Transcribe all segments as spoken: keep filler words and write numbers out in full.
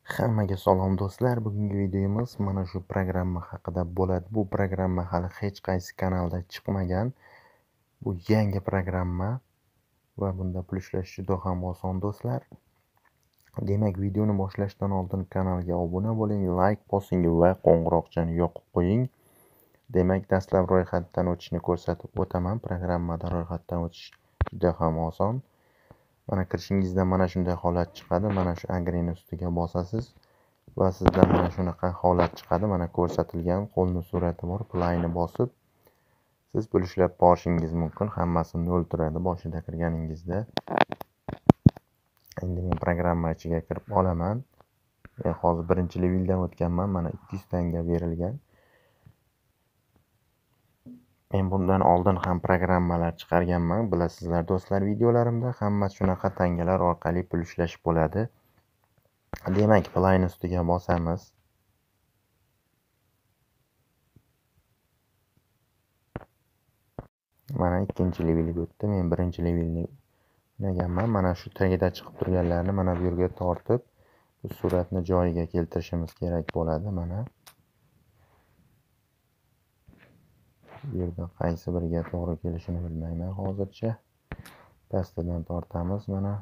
Hammaga salom do'stlar. Bugungi videomiz mana shu programma haqida bo'ladi. Bu programma hali hech qaysi kanalda chiqmagan. Bu yangi programma va bunda pul ishlash juda ham oson do'stlar. Demak, videoni boshlashdan oldin kanalga obuna bo'ling, like bosing va qo'ng'iroqchani yoqib qo'ying. Demak, dastlab ro'yxatdan o'tishni ko'rsatib o'taman. Programmada ro'yxatdan o'tish juda ham oson. Mana kirishingizda mana shunday holat chiqadi. Mana shu agreen ustiga bosasiz va sizda mana shunaqa holat chiqadi. Mana ko'rsatilgan qo'lni surati bor. Playni bosib siz pul ishlab borishingiz mumkin. Hammasi nol turadi boshida kirganingizda. Endi men programma ichiga kirib olaman. Men hozir birinchi leveldan o'tganman. Mana ikki yuz tanga berilgan. Men bundan oldin ham programmalar chiqarganman. Bilasizlar do'stlar, videolarimda hamma shunaqa tangalar orqali pul ishlash bo'ladi. Demak, playni ustiga bosamiz. Mana ikkinchi levelga o'tdi. Men birinchi levelni o'ynaganman. Mana shu tagida chiqib turganlarni mana bu yerga tortib, bu suratni joyiga keltirishimiz kerak bo'ladi. Mana bu yerda qaysi biriga to'g'ri kelishini bilmayman hozircha. Pastidan tortamiz mana.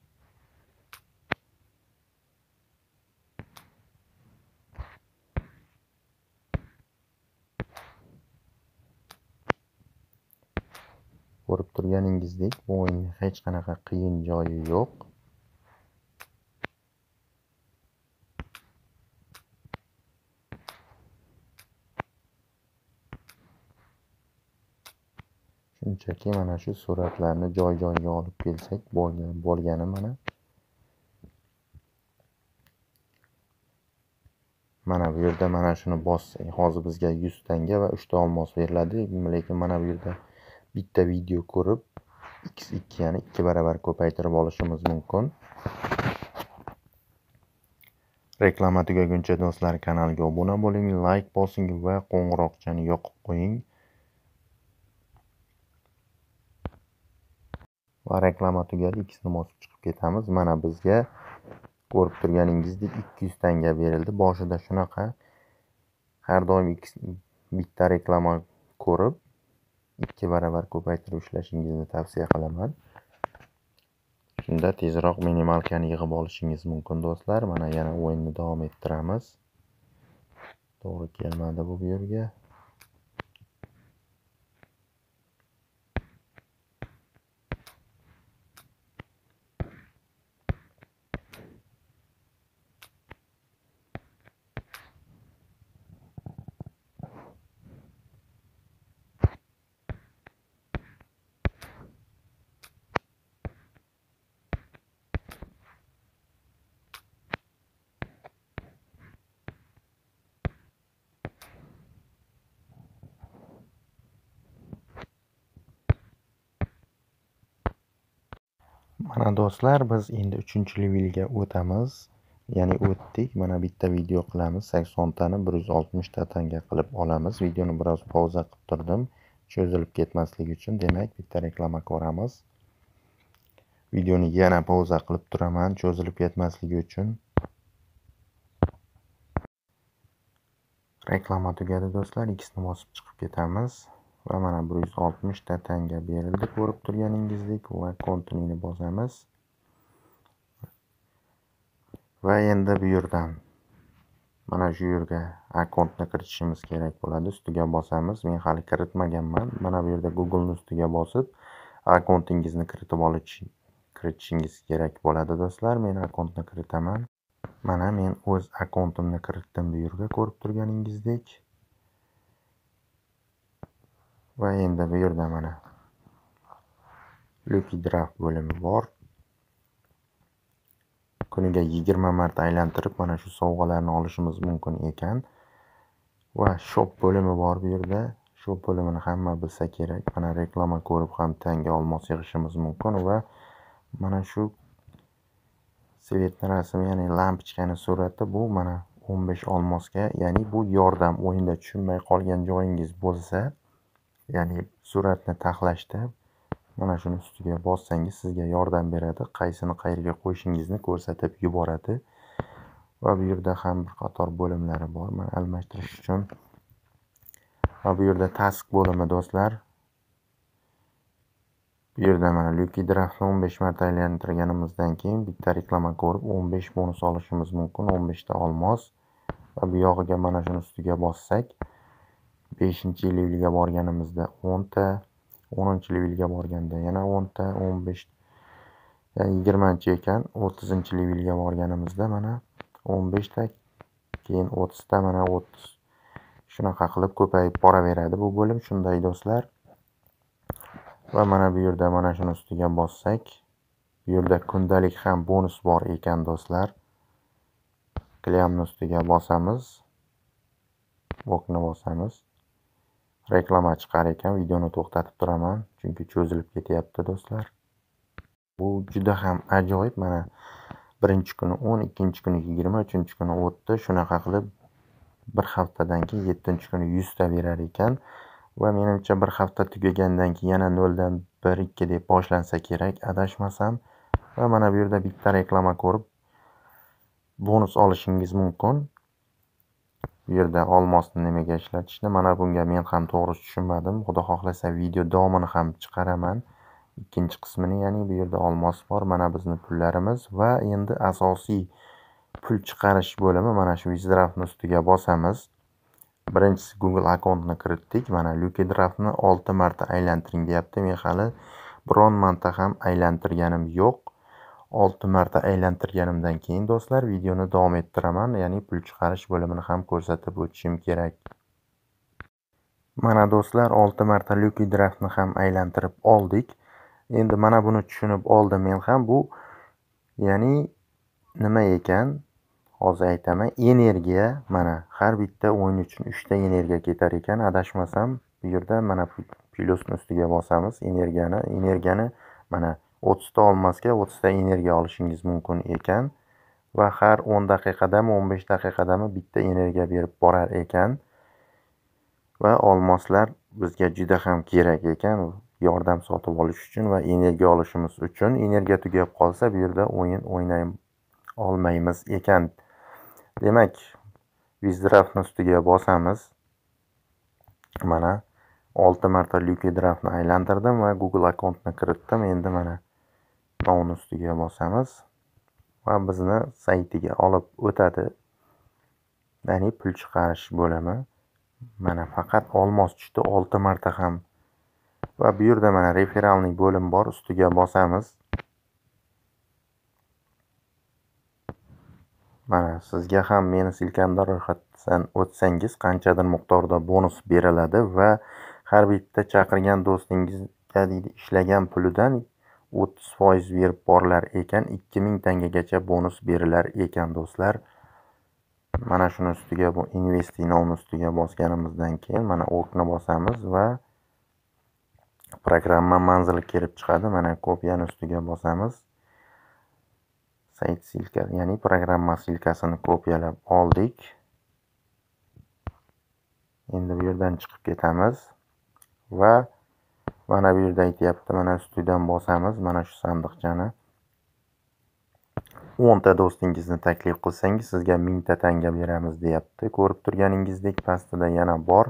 Ko'rib turganingizdek, bu o'yinning hech qanaqa qiyin joyi yo'q. Shunchaki mana shu suratlarni joy-joyiga olib kelsak bo'lgani mana. Mana bu yerda mana shuni bossak, hozir bizga yuz tanga va uch ta olmos beriladi. Lekin mana bu yerda bitta video ko'rib x ikki ya'ni ikki barobar ko'paytirib olishimiz mumkin. Reklama tugaguncha do'stlar kanalga obuna bo'ling, like bosing va qo'ng'iroqchani yoqib qo'ying. Va reklama tugadi, ikkisini bosib chiqib ketamiz. Mana bizga ko'rib turganingizdek ikki yuz tanga berildi. Boshida shunaqa har doim bitta reklama ko'rib ikki barobar ko'paytirib ishlashingizni tavsiya qilaman. Shunda tezroq minimalkani yig'ib olishingiz mumkin do'stlar. Mana yana o'yinni davom ettiramiz. To'g'ri kelmadi bu yerga. Mana do'stlar, biz endi uchinchi levelga o'tamiz. Ya'ni o'tdik. Mana bitta video qilamiz. sakson tani bir yuz oltmish ta tanga qilib olamiz. Videoni biroz pauza qilib turdim, cho'zilib ketmasligi uchun. Demak, bitta reklama ko'ramiz. Videoni yana pauza qilib turaman, cho'zilib ketmasligi uchun. Reklama tugadi do'stlar. Ikkisini bosib chiqib ketamiz. Va mana bir yuz oltmish ta tanga berildi ko'rib turganingizdek va continue'ni bosamiz. Va endi bu yerdan mana shu yerga akkauntni kiritishimiz kerak bo'ladi. Ustiga bosamiz. Men hali kiritmaganman. Mana bu yerda Google'ni ustiga bosib akkauntingizni kiritib olish kiritishingiz kerak bo'ladi do'stlar. Men akkauntni kiritaman. Mana men o'z akkauntimni kiritdim bu yerga ko'rib turganingizdek. Va endi bu yerda mana Lucky Draft bo'limi bor. Kuniga yigirma marta aylantirib mana shu sovg'alarni olishimiz mumkin ekan. Va shop bo'limi bor bu yerda. Shop bo'limini hamma bilsa kerak. Mana reklama ko'rib ham tanga olmos yig'ishimiz mumkin va mana shu svetni rasmi, ya'ni lampochkani surati bu mana o'n besh olmosga, ya'ni bu yordam. O'yinda tushunmay qolgan joyingiz bo'lsa, ya'ni suratni taxlashda mana shuni ustiga bossangiz sizga yordam beradi. Qaysini qayerga qo'yishingizni ko'rsatib yuboradi. va bu yerda ham bir qator bo'limlari bor. Mana almashtirish uchun. Va bu yerda task bo'limi do'stlar. Bu yerda mana Lucky Draftni o'n besh marta aylantirganimizdan keyin bitta reklama ko'rib o'n besh bonus olishimiz mumkin. o'n besh ta olmos. Va bu yog'iga mana shuni ustiga bossak, beshinchi levelga borganimizda o'n ta, o'ninchi levelga borganda yana o'n ta, o'n besh, ya'ni yigirmanchi ekan, o'ttizinchi levelga borganimizda mana o'n besh ta, keyin o'ttiz ta, mana o'ttiz. Shunaqa qilib ko'payib boraveradi bu bo'lim, shunday do'stlar. Va mana bu yerda mana shuni ustiga bossak, bu yerda kundalik ham bonus bor ekan do'stlar. Klyamni ustiga bosamiz. Okni bosamiz. Reklama chiqar ekan, videoni to'xtatib turaman, chunki cho'zilib ketyapti do'stlar. Bu juda ham ajoyib. Mana birinchi kuni o'n, ikkinchi kuni yigirma, uchinchi kuni o'ttiz, shunaqa qilib bir haftadan keyin yettinchi kuni yuz ta berar ekan. Va menimcha bir hafta tugagandan keyin yana noldan bir ikki deb boshlansa kerak, adashmasam. Va mana bu yerda bitta reklama ko'rib bonus olishingiz mumkin. Bu yerda olmosni nimaga ishlatishni, mana bunga men ham to'g'ri tushunmadim. Xudo xohlasa video davomini ham chiqaraman. Ikkinchi qismini, ya'ni bu yerda olmos bor, mana bizning pullarimiz va endi asosiy pul chiqarish bo'limi. Mana shu Withdraftni ustiga bosamiz. Birinchisi Google akkauntni kiritdik. Mana Lucky Draftni olti marta aylantiring deyapti. Men hali biron marta ham aylantirganim yo'q. olti marta aylantirganimdan keyin do'stlar videoni davom ettiraman, ya'ni pul chiqarish bo'limini ham ko'rsatib o'tishim kerak. Mana do'stlar olti marta Lucky Draftni ham aylantirib oldik. Endi mana buni tushunib oldim men ham. Bu ya'ni nima ekan? Hozir aytaman. Energiya, mana har bitta o'yin uchun uch ta energiya ketar ekan, adashmasam. Bu yerda mana plyusni ustiga bosamiz. Energiyani, energiyani mana o'ttiz ta olmosga o'ttiz ta energiya olishingiz mumkin ekan va har o'n daqiqadami, o'n besh daqiqadami bitta energiya berib borar ekan. Va olmoslar bizga juda ham kerak ekan, yordam sotib olish uchun va energiya olishimiz uchun. Energiya tugab qolsa, bu yerda o'yin o'ynay olmaymiz ekan. Demak, Withdraftni ustiga bosamiz. Mana olti marta Lucky Draftni aylantirdim va Google akkauntni kiritdim. Endi mana uni ustiga bosamiz va bizni saytiga olib o'tadi. Ya'ni pul chiqarish bo'limi. Mana faqat olmos tushdi olti marta ham. Va bu yerda mana referalniy bo'lim bor, ustiga bosamiz. Mana sizga ham meni silkamda ro'yxatdan o'tsangiz qanchadir miqdorda bonus beriladi va har bitta chaqirgan do'stingizga ishlagan pulidan o'ttiz foiz berib borilar ekan, ikki ming tangagacha bonus berilar ekan do'stlar. Mana shuni ustiga bu investing ustiga bosganimizdan keyin mana okni bosamiz va programma manzili kelib chiqadi. Mana kopiyani ustiga bosamiz. Sayt silka, ya'ni programma silkasini kopiyalab oldik. Endi bu yerdan chiqib ketamiz va mana bu yerda aytayapti, mana ustidan bosamiz. Mana shu sandiqchani o'n ta do'stingizni taklif qilsangiz sizga ming ta tanga beramiz deyapti. Ko'rib turganingizdek pastida yana bor.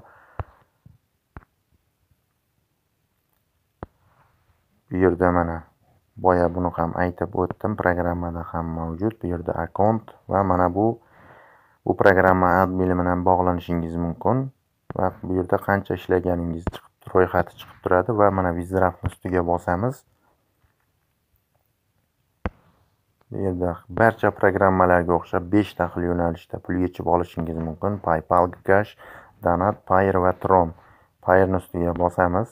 Bu yerda mana boya buni ham aytib o'tdim, programmada ham mavjud. Bu yerda akkaunt va mana bu bu programma admin bilan bog'lanishingiz mumkin va bu yerda qancha ishlaganingiz chiqib ro'yxati chiqib turadi va mana Withdraftni ustiga bosamiz. Bu yerda barcha programmalarga o'xshab besh ta xil yo'nalishda pul yechib olishingiz mumkin. PayPal, Gcash, Donat, Payeer va Tron. Payeerni ustiga bosamiz.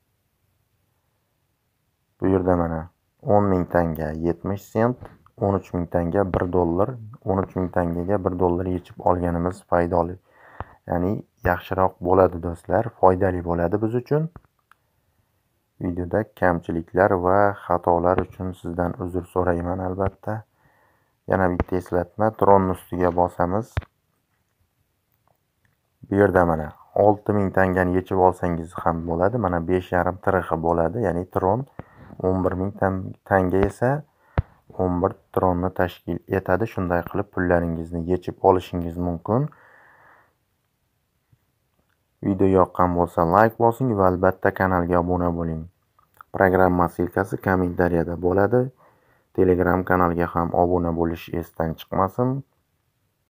Bu yerda mana o'n ming tanga yetmish sent, o'n uch ming tanga bir dollar, o'n uch ming tangaga bir dollar yechib olganimiz foydali. Ya'ni yaxshiroq bo'ladi do'stlar, foydali bo'ladi biz uchun. Videoda kamchiliklar va xatolar uchun sizdan uzr so'rayman albatta. Yana bitta eslatma, Tron ustiga bosamiz. Bu yerda mana olti ming tangani yechib olsangiz ham bo'ladi. Mana besh yarim tirixi bo'ladi, ya'ni Tron o'n bir ming tanga esa o'n bir tronni tashkil etadi. Shunday qilib pullaringizni yechib olishingiz mumkin. Video yoqqan bo'lsa like bosing va albatta kanalga obuna bo'ling. Programma silkasi kommentariyada bo'ladi. Telegram kanalga ham obuna bo'lish esdan chiqmasin.